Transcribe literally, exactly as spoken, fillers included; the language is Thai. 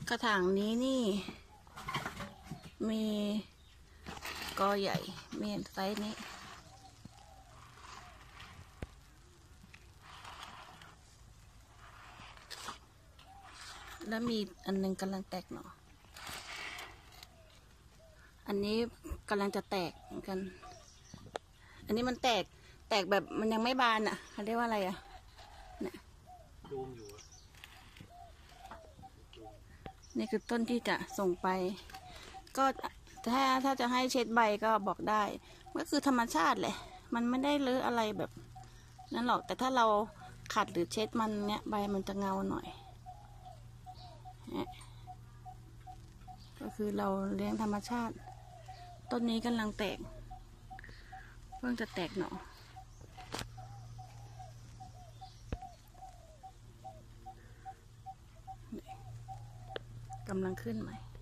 กระถางนี้นี่มีกอใหญ่มีไซส์นี้แล้วมีอันนึงกำลังแตกหน่ออันนี้กำลังจะแตกเหมือนกันอันนี้มันแตกแตกแบบมันยังไม่บานอ่ะเขาเรียกว่าอะไรอ่ะเนี่ยจูมอยู่นี่คือต้นที่จะส่งไปก็ถ้าถ้าจะให้เช็ดใบก็บอกได้ก็คือธรรมชาติแหละมันไม่ได้เลอะอะไรแบบนั้นหรอกแต่ถ้าเราขัดหรือเช็ดมันเนี้ยใบมันจะเงาหน่อยก็คือเราเลี้ยงธรรมชาติต้นนี้กำลังแตกเพิ่งจะแตกหน่อกำลังขึ้นใหม่